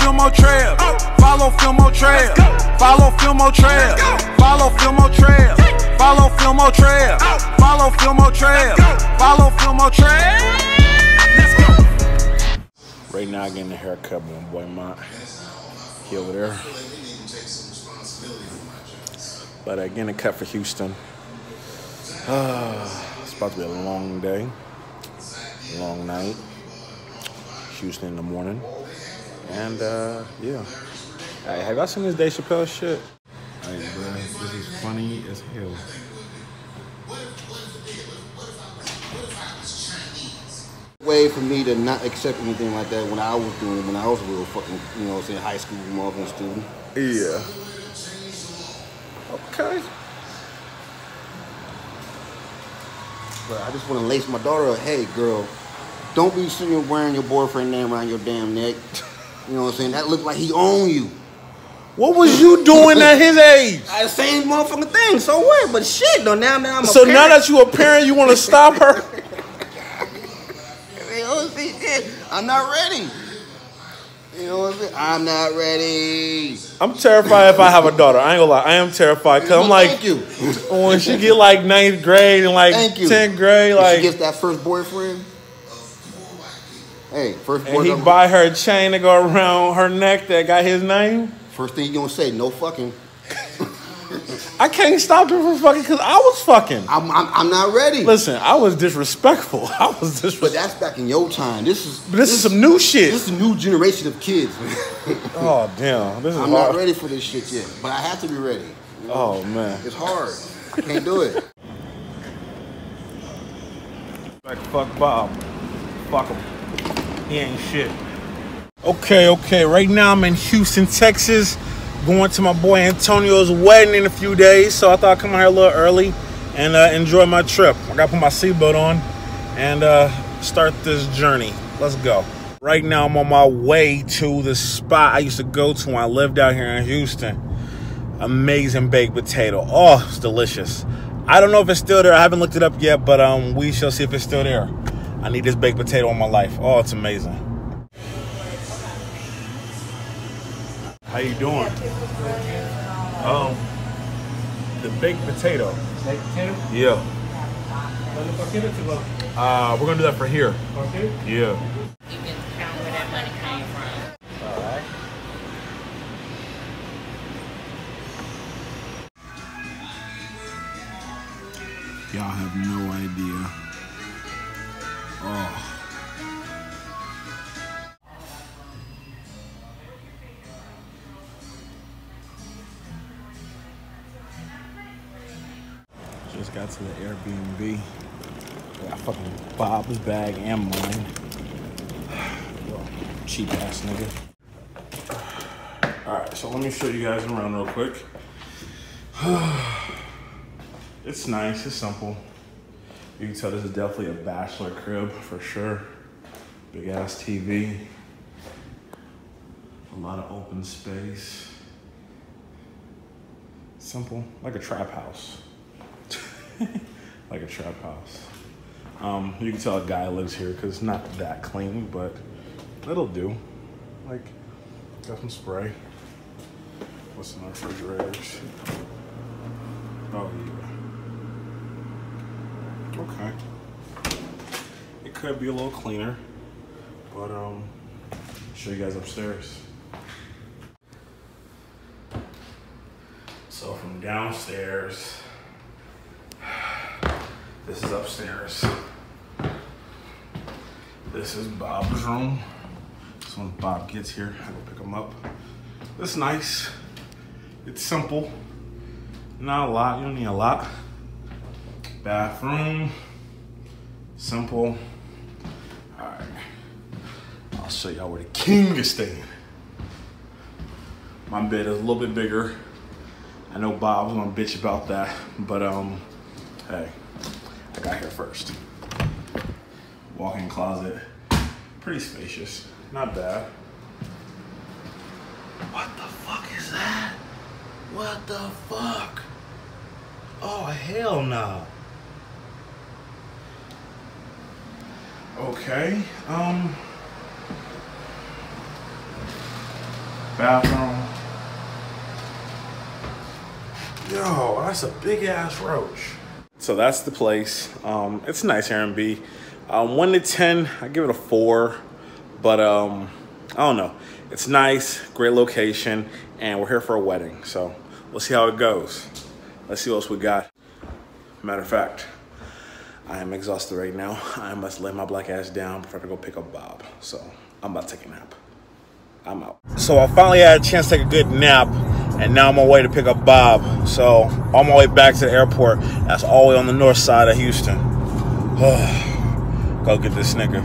FillmoeTrev. Follow FillmoeTrev. Follow FillmoeTrev. Follow FillmoeTrev. Follow FillmoeTrev. Follow FillmoeTrev. Follow FillmoeTrev. Let's go. Right now, getting a haircut by my boy Mont. He over there. But getting a cut for Houston. It's about to be a long day, long night. Houston in the morning, and yeah. Hey, have y'all seen this Dave Chappelle shit? Hey, bro, this is funny as hell. Way for me to not accept anything like that when I was doing, when I was a real fucking, you know, say high school marketing student. Yeah. Okay. But I just want to lace my daughter up. Hey, girl, don't be sitting wearing your boyfriend name around your damn neck. You know what I'm saying? That looked like he owned you. What was you doing at his age? The same motherfucking thing. So what? But shit, though. Now I'm a so parent. now that you a parent, you want to stop her? You know what I'm saying? Shit, I'm not ready. You know what I'm saying? I'm not ready. I'm terrified if I have a daughter. I ain't gonna lie. I am terrified because I'm like, thank you. When she get like 9th grade and like 10th grade, like she gets that first boyfriend. Hey, first boyfriend. And he buy her a chain to go around her neck that got his name. First thing you gonna say, no fucking. I can't stop her from fucking because I was fucking. I'm not ready. Listen, I was disrespectful. I was disrespectful. But that's back in your time. This is some new shit. This is a new generation of kids. Oh damn! This is I'm hard. not ready for this shit yet, but I have to be ready. You know? Oh man, it's hard. I can't do it. Like fuck Bob. Fuck him. He ain't shit. Okay. Right now I'm in Houston, Texas, going to my boy Antonio's wedding in a few days. So I thought I'd come out here a little early and enjoy my trip. I gotta put my seatbelt on and start this journey. Let's go. Right now I'm on my way to the spot I used to go to when I lived out here in Houston. Amazing baked potato. Oh, it's delicious. I don't know if it's still there. I haven't looked it up yet, but we shall see if it's still there. I need this baked potato in my life. Oh, it's amazing. How you doing? The baked potato. Baked potato? Yeah. We're gonna do that for here. Okay. Yeah. You can count where that money came from. All right. Y'all have no idea. Oh. Just got to the Airbnb. Got fucking Bob's bag and mine. Cheap ass nigga. Alright, so let me show you guys around real quick. It's nice, it's simple. You can tell this is definitely a bachelor crib for sure. Big ass TV. A lot of open space. Simple, like a trap house. Like a trap house. You can tell a guy lives here because it's not that clean, but it'll do. Like, got some spray. What's in the refrigerators? Oh yeah. Okay. It could be a little cleaner, but show you guys upstairs. So from downstairs, this is upstairs. This is Bob's room. So when Bob gets here, I go pick him up. It's nice. It's simple. Not a lot, you don't need a lot. Bathroom, simple. All right, I'll show y'all where the king is staying. My bed is a little bit bigger. I know Bob was gonna bitch about that, but hey, I got here first. Walk-in closet, pretty spacious, not bad. What the fuck is that? What the fuck? Oh, hell no. Okay, bathroom. Yo, that's a big ass roach. So that's the place. It's a nice Airbnb. 1 to 10, I give it a 4. But I don't know. It's nice, great location, and we're here for a wedding. So we'll see how it goes. Let's see what else we got. Matter of fact, I am exhausted right now. I must lay my black ass down before I go pick up Bob. So I'm about to take a nap. I'm out. So I finally had a chance to take a good nap, and now I'm on my way to pick up Bob. So on my way back to the airport, that's all the way on the north side of Houston. Go get this nigga.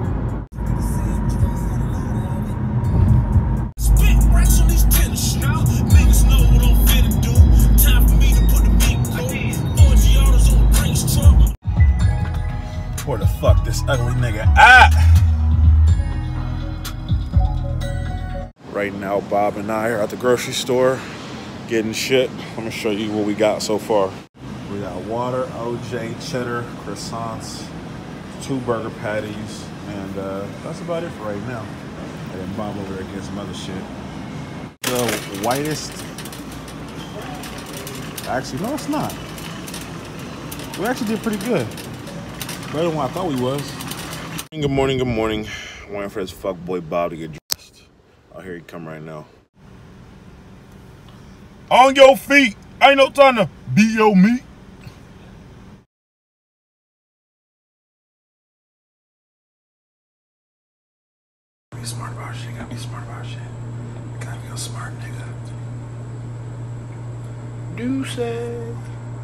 Where the fuck this ugly nigga at? Right now, Bob and I are at the grocery store getting shit. Let me show you what we got so far. We got water, OJ, cheddar, croissants, 2 burger patties, and that's about it for right now. And then Bob over there getting some other shit. The whitest. Actually, no, it's not. We actually did pretty good. Better than what I thought we was. Good morning, good morning. Waiting for this fuckboy Bob to get dressed. Oh, here he come right now. On your feet. Ain't no time to be your meat. Be smart about shit. Gotta be smart about shit. Gotta be a smart nigga. Deuces.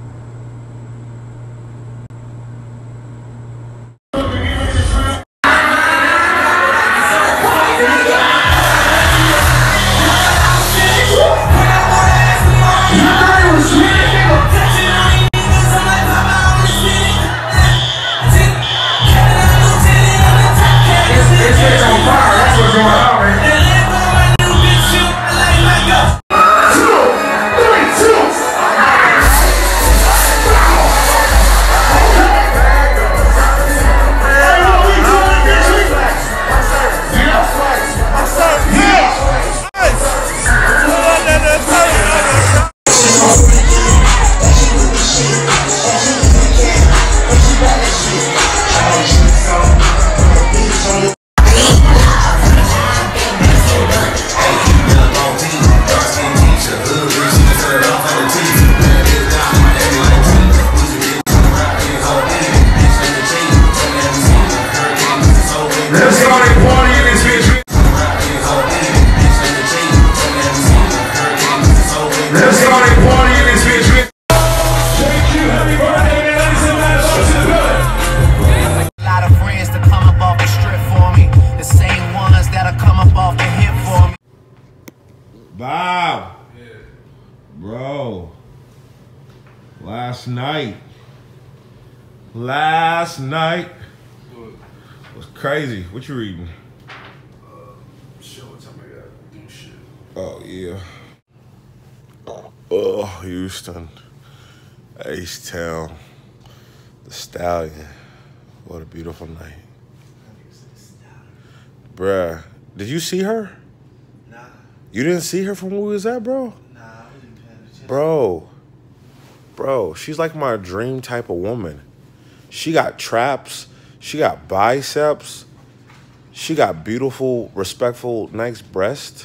Bob. Yeah. Bro. Last night was crazy. What you reading? Shit, what time I gotta do shit. Oh, yeah. Oh, Houston. H-Town. The Stallion. What a beautiful night. Bruh, did you see her? Nah. You didn't see her from where we was at, bro? Nah, I wasn't paying attention. Bro, she's like my dream type of woman. She got traps. She got biceps. She got beautiful, respectful, nice breast.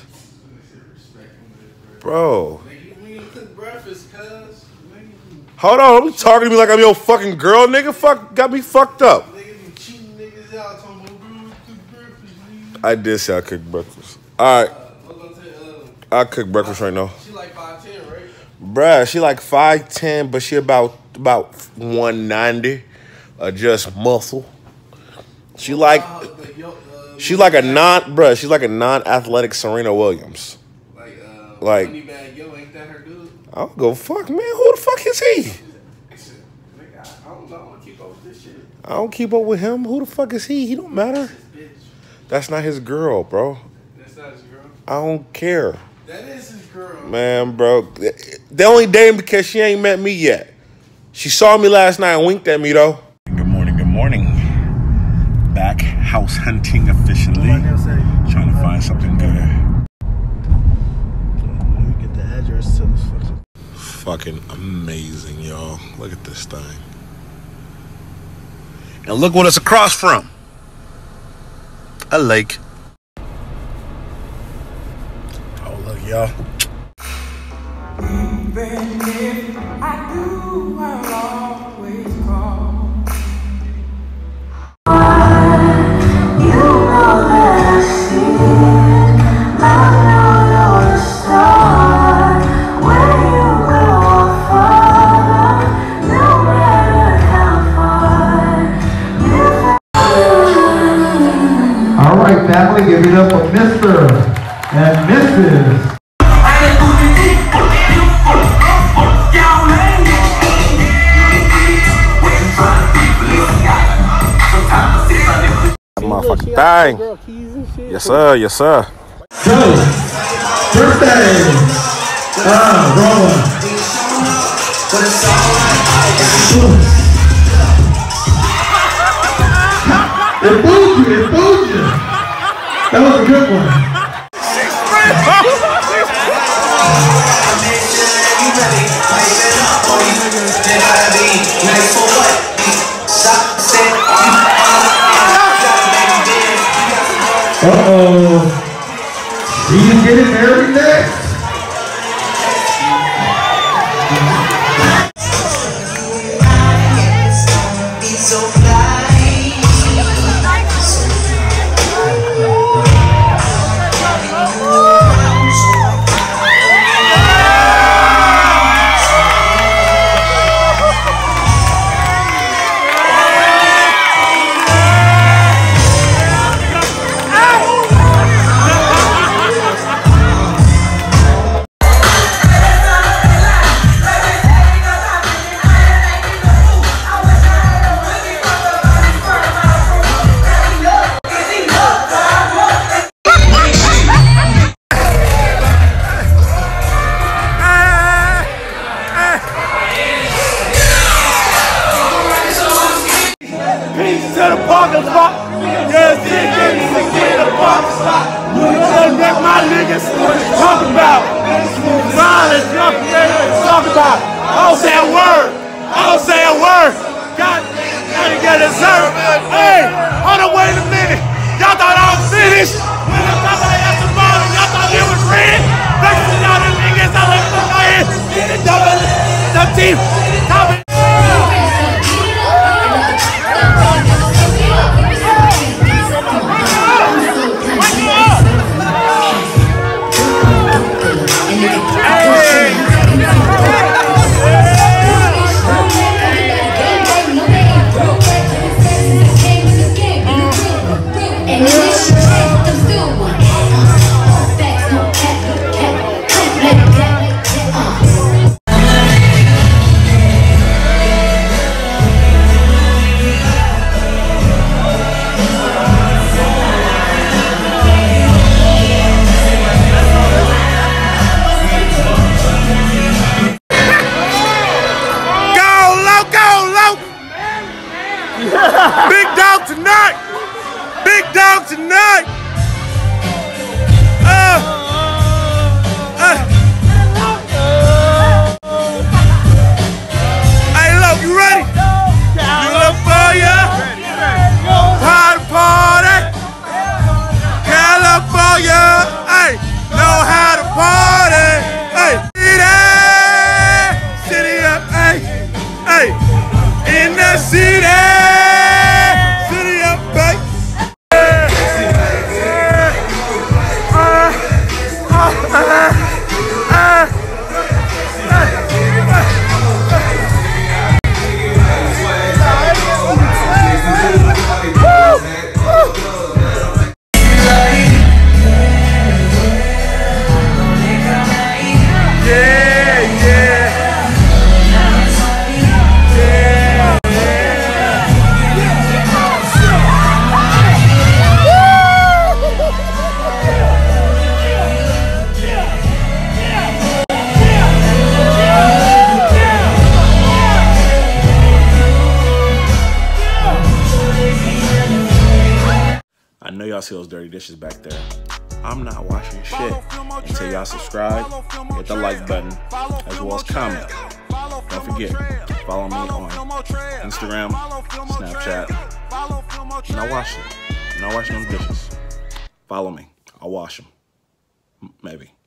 Bro. We ain't cook breakfast, cuz. Hold on, don't be talking to me like I'm your fucking girl, nigga. Fuck, got me fucked up. Niggas be cheating niggas out talking about, bro, cook breakfast, nigga. I did say I cooked breakfast. All right, I cook breakfast right now. She like 5'10", right? Bruh, she like 5'10", but she about 190. Just muscle. She like a non-athletic Serena Williams. Like Money Bag Yo, ain't that her dude? I don't go fuck, man. Who the fuck is he? I don't know. I don't keep up with this shit. I don't keep up with him. Who the fuck is he? He don't matter. That's not his girl, bro. That's not his girl? I don't care. That is his girl. Man, bro. They only dating because she ain't met me yet. She saw me last night and winked at me, though. Good morning, good morning. Back house hunting officially. Trying to find something good. fucking amazing, y'all. Look at this thing. And look what it's across from. A lake. Oh, look, y'all. Even if I do, I'll always call. You know that I see it. I know you're the star. Where you go, I'll follow. No matter how far. All right, family, give it up for Mr. and Mrs. Motherfucking thing. Yes, sir. Yes, sir. So, birthday. Wrong one. It fooled you. It fooled you. That was a good one. Uh-oh. He's getting married next. Big dog tonight! Big dog tonight! Hey, look, you ready? You look for ya? Party! California! Hey, know how to party! Hey, city up, hey, hey, in the city! I know y'all see those dirty dishes back there. I'm not washing shit until y'all subscribe, hit the like button, as well as comment. Don't forget, follow me on Instagram, Snapchat. I'm not washing. I'm not washing those dishes. Follow me. I'll wash them. Maybe.